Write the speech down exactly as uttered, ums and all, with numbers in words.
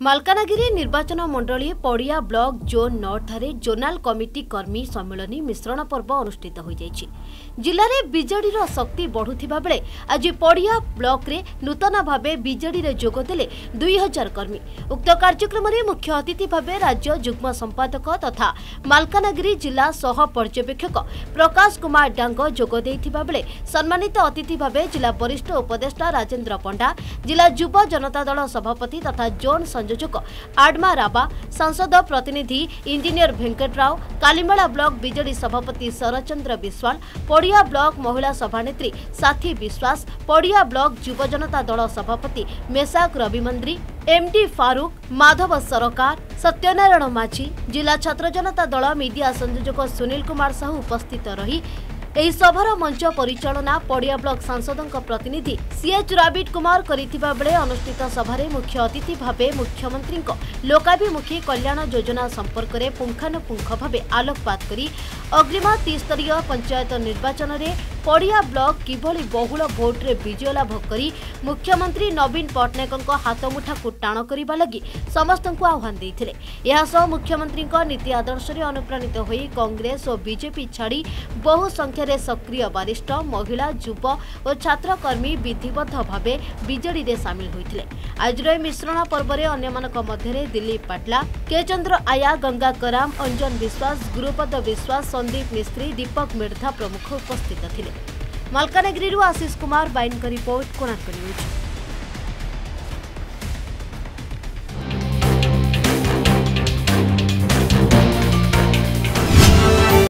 मालकानगिरी निर्वाचन मंडली पड़िया ब्लॉक जोन नौ ठारे जोनाल कमिटी कर्मी सम्मेलन मिश्रण पर्व अनुष्ठित हो जाइछि। जिले में बीजेडी शक्ति बढ़ुथिबा बेले आज पड़िया ब्लॉक रे नूतन भावे बीजेडी रे जोग देले दुई हजार कर्मी। उक्त कार्यक्रम में मुख्य अतिथि भावे राज्य जुग्म संपादक तथा मालकानगिरी जिला सह पर्यवेक्षक प्रकाश कुमार डांग जोग देइथिबा बेले सम्मानित अतिथि भावे जिला वरिष्ठ उपदेष्टा राजेन्द्र पंडा, जिला युवा जनता दल सभापति तथा जोन संयोजक आडमा राबा, सांसद प्रतिनिधि engineer Venkat Rao, Kalimela block BJD सभापति शरचंद्र विश्वाल, पड़िया ब्लॉक महिला सभानेत्री साथी विश्वास, पड़िया ब्लॉक युवा जनता दल सभापति मेसाक रविमंद्री, एमडी फारूक, माधव सरकार, सत्यनारायण माझी, जिला छात्र जनता दल मीडिया संयोजक सुनील कुमार साहू उपस्थित रही एही सभार मंच परिचालना पड़िया ब्लॉक सांसदों प्रतिनिधि सीएच राबिट कुमार करिथिबा बेले अनुष्ठित सभारे मुख्य अतिथि भावे मुख्यमंत्री लोकाभिमुखी कल्याण योजना संपर्क में पुंखानुपुंख भावे आलोकपात करी अग्रिम त्रिस्तरीय पंचायत निर्वाचन में पड़िया ब्लॉक किभली बहुल भोट्रे विजय लाभ करी मुख्यमंत्री नवीन पट्टनायक हाथमुठा को टाण करने लगी समस्त आह्वान देते। यह मुख्यमंत्री नीति आदर्श अनुप्राणित होई कांग्रेस और बीजेपी छाड़ी बहु संख्यार सक्रिय वरिष्ठ महिला युव और छात्रकर्मी विधिबद्ध भावे बीजेडी रे सामिल होइथिले। आज मिश्रण पर्व में अन्य दिलीप पाटला, के चंद्र आया, गंगा कराम, अंजन विश्वास, गुरुपद विश्वास, संदीप मिस्त्री, दीपक मिर्धा प्रमुख उपस्थित थिले। मालकानगिरी आशीष कुमार बाइन का रिपोर्ट कोणार्क न्यूज।